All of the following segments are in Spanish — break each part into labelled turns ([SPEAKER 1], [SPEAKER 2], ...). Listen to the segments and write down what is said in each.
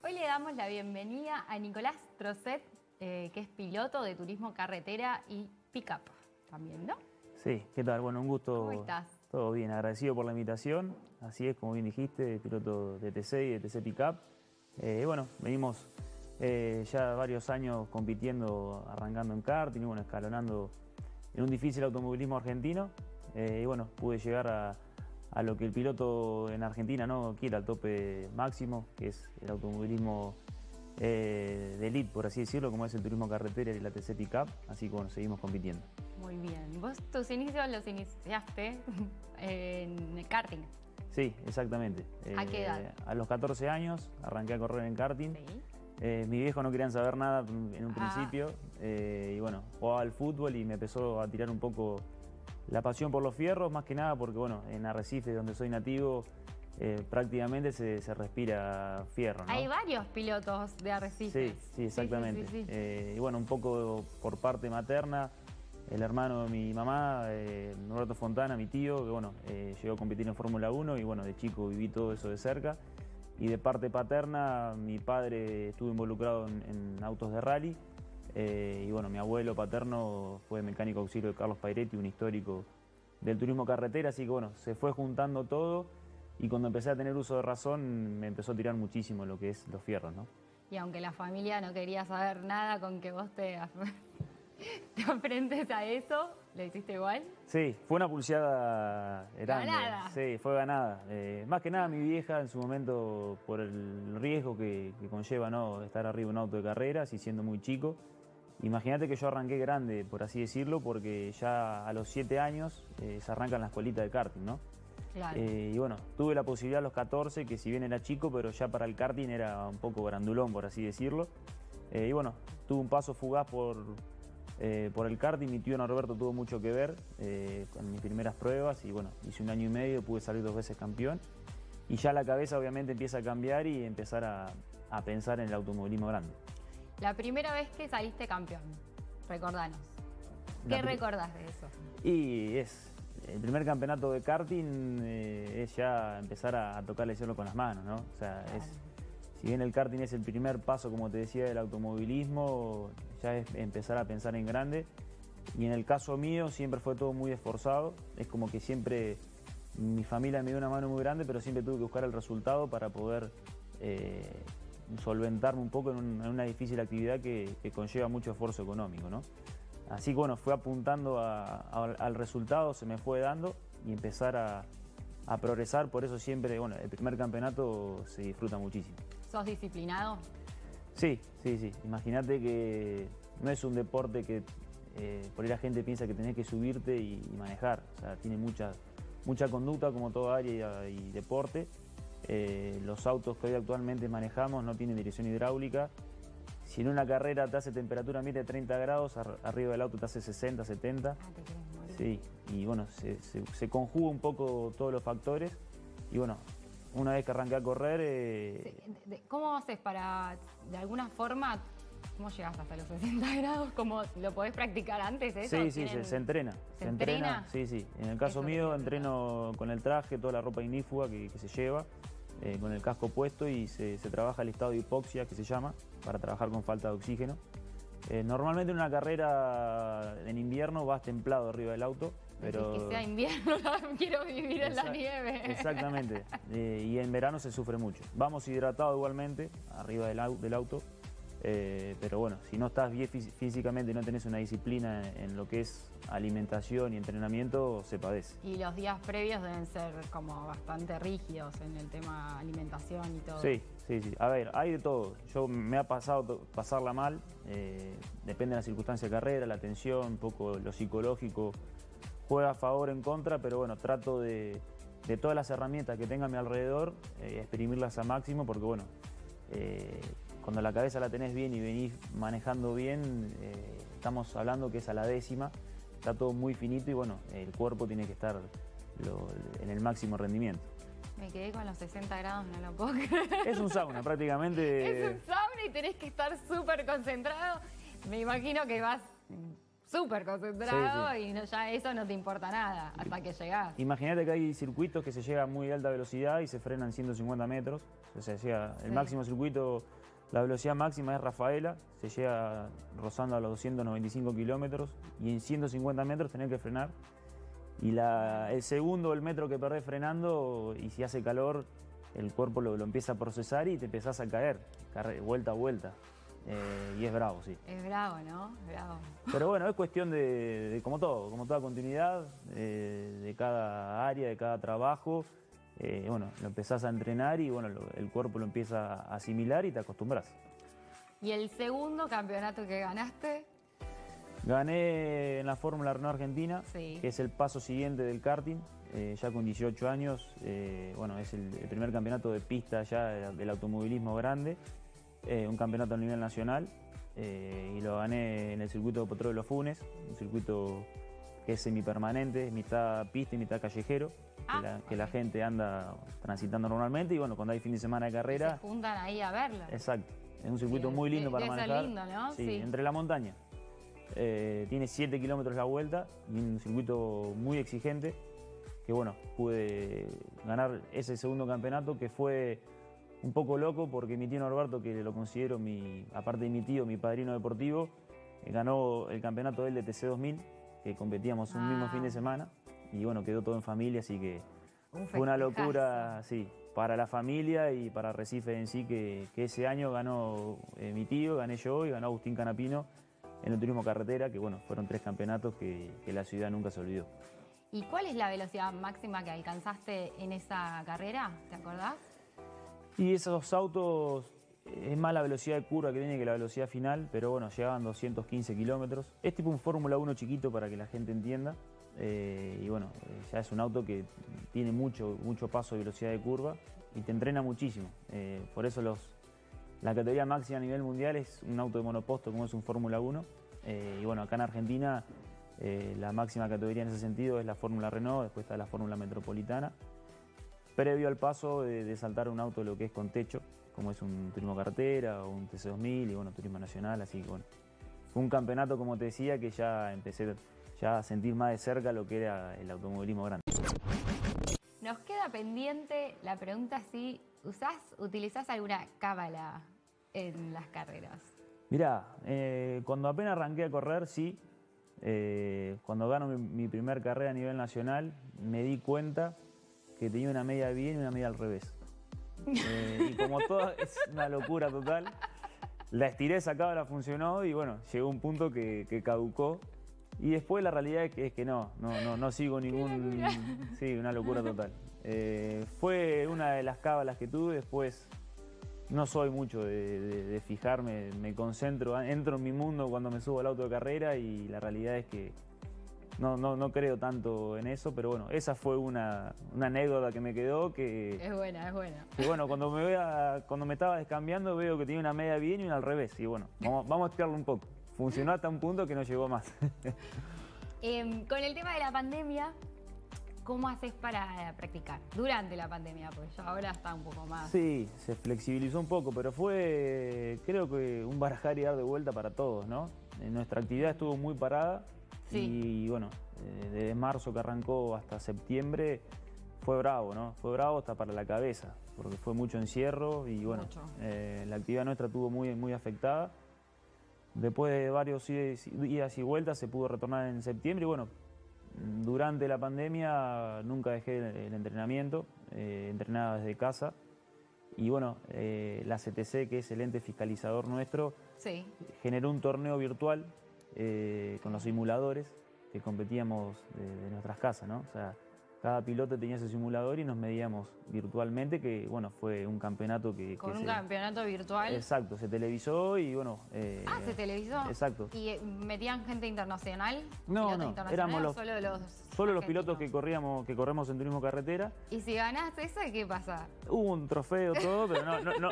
[SPEAKER 1] Hoy le damos la bienvenida a Nicolás Trosset, que es piloto de turismo carretera y pick-up también, ¿no?
[SPEAKER 2] Sí, ¿qué tal? Bueno, un gusto.
[SPEAKER 1] ¿Cómo estás?
[SPEAKER 2] Todo bien, agradecido por la invitación. Así es, como bien dijiste, piloto de TC y de TC Pickup. Bueno, venimos ya varios años compitiendo, arrancando en karting y bueno, escalonando en un difícil automovilismo argentino. Y bueno, pude llegar a lo que el piloto en Argentina no quiere, al tope máximo, que es el automovilismo de elite, por así decirlo, como es el turismo carretera y la TC Pickup. Así que bueno, seguimos compitiendo.
[SPEAKER 1] Muy bien. Vos tus inicios los iniciaste en el karting.
[SPEAKER 2] Sí, exactamente.
[SPEAKER 1] ¿A qué edad?
[SPEAKER 2] A los 14 años arranqué a correr en karting.
[SPEAKER 1] Sí.
[SPEAKER 2] Mis viejos no querían saber nada en un principio. Y bueno, jugaba al fútbol y me empezó a tirar un poco la pasión por los fierros, más que nada porque bueno, en Arrecife, donde soy nativo, prácticamente se respira fierro, ¿no?
[SPEAKER 1] Hay varios pilotos de Arrecife.
[SPEAKER 2] Sí, exactamente.
[SPEAKER 1] Sí.
[SPEAKER 2] Y bueno, un poco por parte materna, el hermano de mi mamá, Roberto Fontana, mi tío, que bueno, llegó a competir en Fórmula 1 y bueno, de chico viví todo eso de cerca. Y de parte paterna, mi padre estuvo involucrado en autos de rally. Y bueno, mi abuelo paterno fue mecánico auxilio de Carlos Pairetti, un histórico del turismo carretera, así que bueno, se fue juntando todo y cuando empecé a tener uso de razón me empezó a tirar muchísimo lo que es los fierros, ¿no?
[SPEAKER 1] Y aunque la familia no quería saber nada con que vos te enfrentes a eso, ¿lo hiciste igual?
[SPEAKER 2] Sí, fue una pulseada grande.
[SPEAKER 1] ¿Ganada?
[SPEAKER 2] Sí, fue ganada. Más que nada mi vieja en su momento por el riesgo que conlleva, ¿no?, estar arriba de un auto de carreras y siendo muy chico. Imagínate que yo arranqué grande, por así decirlo, porque ya a los 7 años se arranca en la escuelita de karting, ¿no?
[SPEAKER 1] Claro.
[SPEAKER 2] Y bueno, tuve la posibilidad a los 14, que si bien era chico, pero ya para el karting era un poco grandulón, por así decirlo. Y bueno, tuve un paso fugaz por el karting. Mi tío Norberto tuvo mucho que ver con mis primeras pruebas y bueno, hice 1 año y medio, pude salir 2 veces campeón. Y ya la cabeza obviamente empieza a cambiar y empezar a pensar en el automovilismo grande.
[SPEAKER 1] La primera vez que saliste campeón, recordanos. ¿Qué recordás de eso?
[SPEAKER 2] Y es el primer campeonato de karting, es ya empezar a tocar el cielo con las manos, ¿no? O sea,
[SPEAKER 1] Claro.
[SPEAKER 2] Si bien el karting es el primer paso, como te decía, del automovilismo, ya es empezar a pensar en grande. Y en el caso mío siempre fue todo muy esforzado. Es como que siempre mi familia me dio una mano muy grande, pero siempre tuve que buscar el resultado para poder solventarme un poco en una difícil actividad que conlleva mucho esfuerzo económico, ¿no? Así que bueno, fue apuntando al resultado, se me fue dando y empezar a progresar. Por eso siempre, bueno, el primer campeonato se disfruta muchísimo.
[SPEAKER 1] ¿Sos disciplinado?
[SPEAKER 2] Sí. Imagínate que no es un deporte que por ahí la gente piensa que tenés que subirte y manejar. O sea, tiene mucha conducta como toda área y deporte. Los autos que hoy actualmente manejamos no tienen dirección hidráulica. Si en una carrera te hace temperatura ambiente de 30 grados, arriba del auto te hace 60, 70.
[SPEAKER 1] Te querés morir.
[SPEAKER 2] Sí, y bueno, se conjuga un poco todos los factores. Y bueno, una vez que arranqué a correr...
[SPEAKER 1] ¿Cómo haces para, de alguna forma, cómo llegas hasta los 60 grados? ¿Cómo lo podés practicar antes eso?
[SPEAKER 2] Sí, se entrena.
[SPEAKER 1] ¿Se entrena?
[SPEAKER 2] Sí. En el caso mío entreno con el traje, toda la ropa ignífuga que se lleva, con el casco puesto y se trabaja el estado de hipoxia, que se llama, para trabajar con falta de oxígeno. Normalmente en una carrera en invierno vas templado arriba del auto, pero...
[SPEAKER 1] Que sea invierno, quiero vivir en la nieve.
[SPEAKER 2] Exactamente. Y en verano se sufre mucho. Vamos hidratados igualmente, arriba del auto. Pero bueno, si no estás bien físicamente y no tenés una disciplina en lo que es alimentación y entrenamiento, se padece.
[SPEAKER 1] Y los días previos deben ser como bastante rígidos en el tema alimentación y todo.
[SPEAKER 2] Sí. A ver, hay de todo. Yo me ha pasado pasarla mal. Depende de la circunstancia de carrera, la tensión, un poco lo psicológico. Juega a favor, en contra, pero bueno, trato de todas las herramientas que tenga a mi alrededor, exprimirlas a máximo, porque bueno, cuando la cabeza la tenés bien y venís manejando bien, estamos hablando que es a la décima, está todo muy finito y bueno, el cuerpo tiene que estar en el máximo rendimiento.
[SPEAKER 1] Me quedé con los 60 grados, no lo puedo creer.
[SPEAKER 2] Es un sauna prácticamente.
[SPEAKER 1] Es un sauna y tenés que estar súper concentrado. Me imagino que vas súper concentrado
[SPEAKER 2] Sí,
[SPEAKER 1] y ya eso no te importa nada hasta que llegás.
[SPEAKER 2] Imagínate que hay circuitos que se llega a muy alta velocidad y se frenan 150 metros. O sea, el
[SPEAKER 1] Sí.
[SPEAKER 2] máximo circuito, la velocidad máxima es Rafaela, se llega rozando a los 295 kilómetros y en 150 metros tenés que frenar. Y el segundo, el metro que perdés frenando, y si hace calor, el cuerpo lo empieza a procesar y te empezás a caer, vuelta a vuelta. Y es bravo, sí.
[SPEAKER 1] Es bravo, ¿no? Es bravo.
[SPEAKER 2] Pero bueno, es cuestión de como todo, como toda continuidad, de cada área, de cada trabajo. Bueno, lo empezás a entrenar y bueno, el cuerpo lo empieza a asimilar y te acostumbras.
[SPEAKER 1] ¿Y el segundo campeonato que ganaste?
[SPEAKER 2] Gané en la Fórmula Renault Argentina,
[SPEAKER 1] Sí.
[SPEAKER 2] que es el paso siguiente del karting, ya con 18 años. Bueno, es el primer campeonato de pista ya del automovilismo grande, un campeonato a nivel nacional, y lo gané en el circuito de Potrero de los Funes, un circuito que es semipermanente, mitad pista y mitad callejero, que la gente anda transitando normalmente, y bueno, cuando hay fin de semana de carrera...
[SPEAKER 1] Se juntan ahí a verlo.
[SPEAKER 2] Exacto, es un circuito muy lindo para
[SPEAKER 1] debe ser
[SPEAKER 2] manejar.
[SPEAKER 1] lindo, ¿no?
[SPEAKER 2] Sí,
[SPEAKER 1] Sí.
[SPEAKER 2] entre la montaña. Tiene 7 kilómetros la vuelta y un circuito muy exigente, que bueno, pude ganar ese segundo campeonato, que fue un poco loco porque mi tío Norberto, que lo considero, aparte de mi tío, mi padrino deportivo, ganó el campeonato él de TC2000, que competíamos un mismo fin de semana, y bueno, quedó todo en familia, así que fue una locura, sí, para la familia y para Recife en sí, que ese año ganó mi tío, gané yo y ganó Agustín Canapino en el turismo carretera, que bueno, fueron 3 campeonatos que la ciudad nunca se olvidó.
[SPEAKER 1] ¿Y cuál es la velocidad máxima que alcanzaste en esa carrera? ¿Te acordás?
[SPEAKER 2] Y esos autos, es más la velocidad de curva que tiene que la velocidad final, pero bueno, llegaban 215 kilómetros. Es tipo un Fórmula 1 chiquito para que la gente entienda. Y bueno, ya es un auto que tiene mucho paso de velocidad de curva y te entrena muchísimo. Por eso la categoría máxima a nivel mundial es un auto de monoposto como es un Fórmula 1. Y bueno, acá en Argentina la máxima categoría en ese sentido es la Fórmula Renault, después está la Fórmula Metropolitana. Previo al paso de saltar un auto lo que es con techo, como es un turismo carretera o un TC2000 y bueno, turismo nacional, así que bueno. Fue un campeonato, como te decía, que ya empecé a sentir más de cerca lo que era el automovilismo grande.
[SPEAKER 1] Nos queda pendiente la pregunta si utilizás alguna cábala en las carreras.
[SPEAKER 2] Mirá, cuando apenas arranqué a correr, sí. Cuando gano mi primer carrera a nivel nacional, me di cuenta que tenía una media bien y una media al revés. Y como todo es una locura total, la estiré, esa cábala funcionó y bueno, llegó un punto que caducó. Y después la realidad es que no sigo ningún... Sí, una locura total. Fue una de las cábalas que tuve, después no soy mucho de fijarme, me concentro, entro en mi mundo cuando me subo al auto de carrera y la realidad es que no creo tanto en eso, pero bueno, esa fue una anécdota que me quedó que...
[SPEAKER 1] Es buena, es buena.
[SPEAKER 2] Que bueno, cuando me estaba descambiando veo que tenía una media bien y una al revés. Y bueno, vamos a estirarlo un poco. Funcionó hasta un punto que no llegó más.
[SPEAKER 1] Con el tema de la pandemia, ¿cómo haces para practicar? Durante la pandemia, porque ya ahora está un poco más...
[SPEAKER 2] Sí, se flexibilizó un poco, pero fue, creo que un barajar y dar de vuelta para todos, ¿no? Nuestra actividad estuvo muy parada.
[SPEAKER 1] Sí.
[SPEAKER 2] Y bueno, desde marzo que arrancó hasta septiembre fue bravo, ¿no? Fue bravo hasta para la cabeza, porque fue mucho encierro y bueno, la actividad nuestra estuvo muy afectada. Después de varios idas y vueltas se pudo retornar en septiembre y bueno, durante la pandemia nunca dejé el entrenamiento, entrenaba desde casa. Y bueno, la CTC, que es el ente fiscalizador nuestro,
[SPEAKER 1] Sí.
[SPEAKER 2] generó un torneo virtual con los simuladores que competíamos de nuestras casas, ¿no? O sea, cada piloto tenía ese simulador y nos medíamos virtualmente, que bueno, fue un campeonato que...
[SPEAKER 1] Con un campeonato virtual.
[SPEAKER 2] Exacto, se televisó y bueno...
[SPEAKER 1] ¿Se televisó?
[SPEAKER 2] Exacto.
[SPEAKER 1] ¿Y metían gente internacional?
[SPEAKER 2] No,
[SPEAKER 1] internacional,
[SPEAKER 2] éramos solo los pilotos que corremos en turismo carretera.
[SPEAKER 1] ¿Y si ganás eso, qué pasa?
[SPEAKER 2] Hubo un trofeo, todo, pero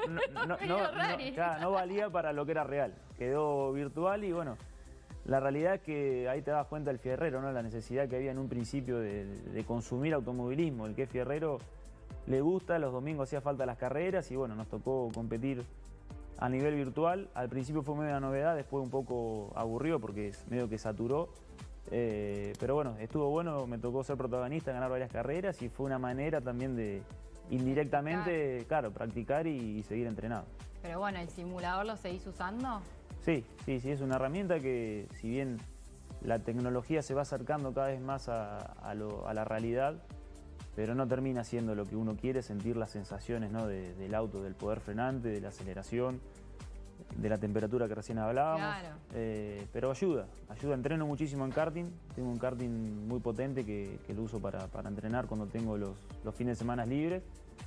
[SPEAKER 2] no valía para lo que era real. Quedó virtual y bueno... La realidad es que ahí te das cuenta del fierrero, ¿no? La necesidad que había en un principio de consumir automovilismo. El que es fierrero le gusta, los domingos hacía falta las carreras y bueno, nos tocó competir a nivel virtual. Al principio fue medio una novedad, después un poco aburrido porque medio que saturó. Pero bueno, estuvo bueno, me tocó ser protagonista, ganar varias carreras y fue una manera también de indirectamente, claro, practicar y seguir entrenado.
[SPEAKER 1] Pero bueno, ¿el simulador lo seguís usando?
[SPEAKER 2] Sí, es una herramienta que, si bien la tecnología se va acercando cada vez más a la realidad, pero no termina siendo lo que uno quiere, sentir las sensaciones, ¿no? del auto, del poder frenante, de la aceleración, de la temperatura que recién hablábamos.
[SPEAKER 1] Claro.
[SPEAKER 2] Pero ayuda, entreno muchísimo en karting, tengo un karting muy potente que lo uso para entrenar cuando tengo los fines de semana libres.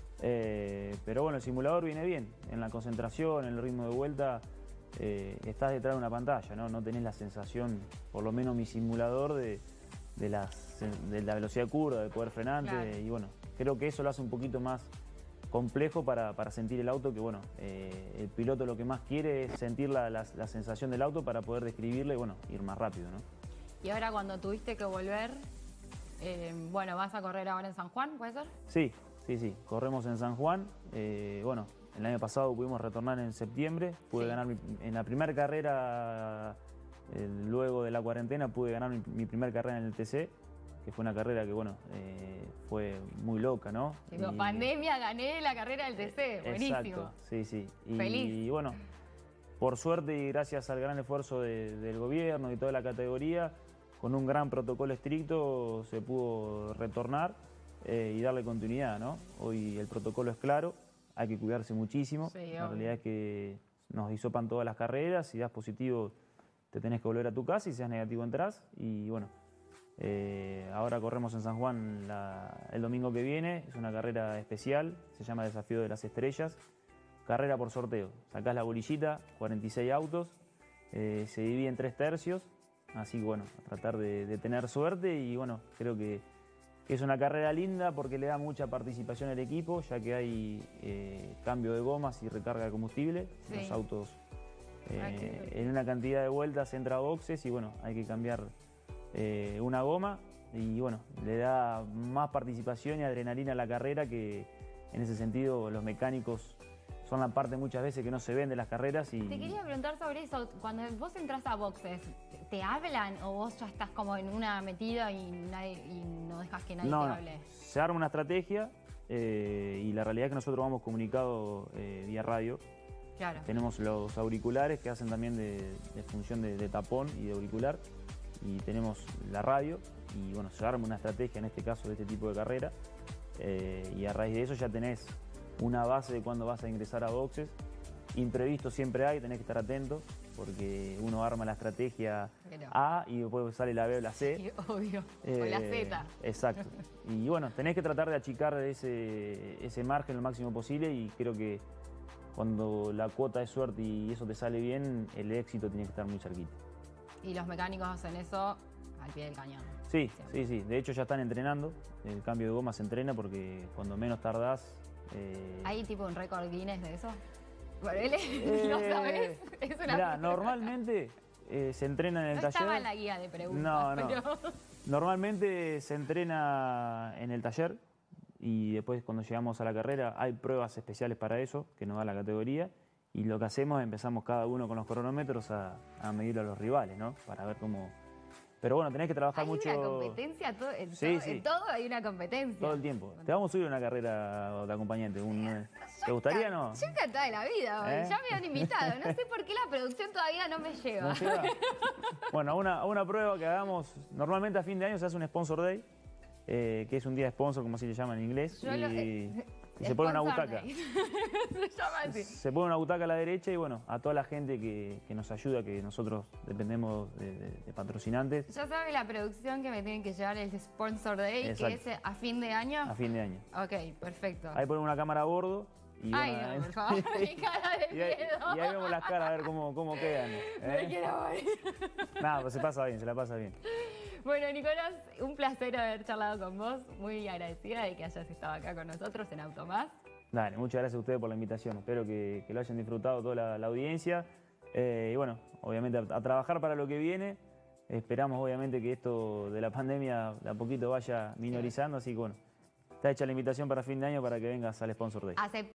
[SPEAKER 2] Pero bueno, el simulador viene bien, en la concentración, en el ritmo de vuelta, estás detrás de una pantalla, no tenés la sensación, por lo menos mi simulador, de la velocidad de curva, de poder frenante. Claro. Y bueno, creo que eso lo hace un poquito más complejo para sentir el auto, que bueno, el piloto lo que más quiere es sentir la sensación del auto para poder describirle y bueno, ir más rápido, ¿no?
[SPEAKER 1] Y ahora cuando tuviste que volver, bueno, ¿vas a correr ahora en San Juan, puede ser?
[SPEAKER 2] Sí, corremos en San Juan. Bueno, el año pasado pudimos retornar en septiembre, pude ganar en la primera carrera, luego de la cuarentena, pude ganar mi primera carrera en el TC, que fue una carrera que, bueno, fue muy loca, ¿no?
[SPEAKER 1] Digo, pandemia, gané la carrera del TC, buenísimo.
[SPEAKER 2] Exacto, sí.
[SPEAKER 1] Feliz.
[SPEAKER 2] Y bueno, por suerte y gracias al gran esfuerzo del gobierno y toda la categoría, con un gran protocolo estricto se pudo retornar y darle continuidad, ¿no? Hoy el protocolo es claro, hay que cuidarse muchísimo.
[SPEAKER 1] Sí,
[SPEAKER 2] la realidad es que nos hisopan todas las carreras, si das positivo te tenés que volver a tu casa y si das negativo entrás. Y bueno, ahora corremos en San Juan el domingo que viene, es una carrera especial, se llama Desafío de las Estrellas, carrera por sorteo. Sacás la bolillita, 46 autos, se divide en 3 tercios, así que bueno, a tratar de tener suerte y bueno, creo que es una carrera linda porque le da mucha participación al equipo, ya que hay cambio de gomas y recarga de combustible. Sí. Los autos en una cantidad de vueltas entra a boxes y bueno, hay que cambiar una goma y bueno, le da más participación y adrenalina a la carrera, que en ese sentido los mecánicos son la parte muchas veces que no se ven de las carreras. Y
[SPEAKER 1] te quería preguntar sobre eso, cuando vos entras a boxes, ¿te hablan o vos ya estás como en una metida y no dejas que nadie te hable?
[SPEAKER 2] Se arma una estrategia y la realidad es que nosotros vamos comunicados vía radio.
[SPEAKER 1] Claro.
[SPEAKER 2] Tenemos los auriculares que hacen también de función de tapón y de auricular, y tenemos la radio y bueno, se arma una estrategia en este caso de este tipo de carrera y a raíz de eso ya tenés una base de cuándo vas a ingresar a boxes. Imprevisto siempre hay, tenés que estar atento porque uno arma la estrategia A y después sale la B o la C.
[SPEAKER 1] Sí, obvio, o la Z.
[SPEAKER 2] Exacto. Y bueno, tenés que tratar de achicar ese margen lo máximo posible, y creo que cuando la cuota es suerte y eso te sale bien, el éxito tiene que estar muy cerquita.
[SPEAKER 1] Y los mecánicos hacen eso al pie del cañón.
[SPEAKER 2] Sí. De hecho ya están entrenando. El cambio de goma se entrena porque cuando menos tardás...
[SPEAKER 1] ¿Hay tipo un récord Guinness de eso? ¿Lo sabés?
[SPEAKER 2] Mirá, normalmente se entrena en el taller.
[SPEAKER 1] Estaba en la guía de preguntas.
[SPEAKER 2] No. Pero... Normalmente se entrena en el taller y después cuando llegamos a la carrera hay pruebas especiales para eso que nos da la categoría, y lo que hacemos, empezamos cada uno con los cronómetros a medir a los rivales, ¿no? Para ver cómo... Pero bueno, tenés que trabajar mucho...
[SPEAKER 1] Hay una competencia, en todo hay una competencia.
[SPEAKER 2] Todo el tiempo. Te vamos a subir una carrera de acompañante. ¿Te gustaría o no?
[SPEAKER 1] Yo encantada de la vida, ya me han invitado. No sé por qué la producción todavía no me lleva.
[SPEAKER 2] ¿No lleva? Bueno, una prueba que hagamos, normalmente a fin de año se hace un Sponsor Day, que es un día de sponsor, como así le llaman en inglés. Y se pone una butaca.
[SPEAKER 1] Se llama así.
[SPEAKER 2] Se pone una butaca a la derecha y bueno, a toda la gente que nos ayuda, que nosotros dependemos de patrocinantes.
[SPEAKER 1] Ya sabe la producción que me tienen que llevar el Sponsor Day,
[SPEAKER 2] exacto,
[SPEAKER 1] que es a fin de año.
[SPEAKER 2] A fin de año.
[SPEAKER 1] Ok, perfecto.
[SPEAKER 2] Ahí ponemos una cámara a bordo. Y
[SPEAKER 1] ay, bueno, no, por favor, mi cara de miedo.
[SPEAKER 2] Y ahí vemos las caras a ver cómo quedan.
[SPEAKER 1] Me quiero morir.
[SPEAKER 2] Nada, pues se pasa bien, se la pasa bien.
[SPEAKER 1] Bueno, Nicolás, un placer haber charlado con vos. Muy agradecida de que hayas estado acá con nosotros en Automás.
[SPEAKER 2] Dale, muchas gracias a ustedes por la invitación. Espero que lo hayan disfrutado toda la audiencia. Y bueno, obviamente a trabajar para lo que viene. Esperamos obviamente que esto de la pandemia de a poquito vaya minorizando. Así que bueno, está hecha la invitación para fin de año para que vengas al Sponsor Day.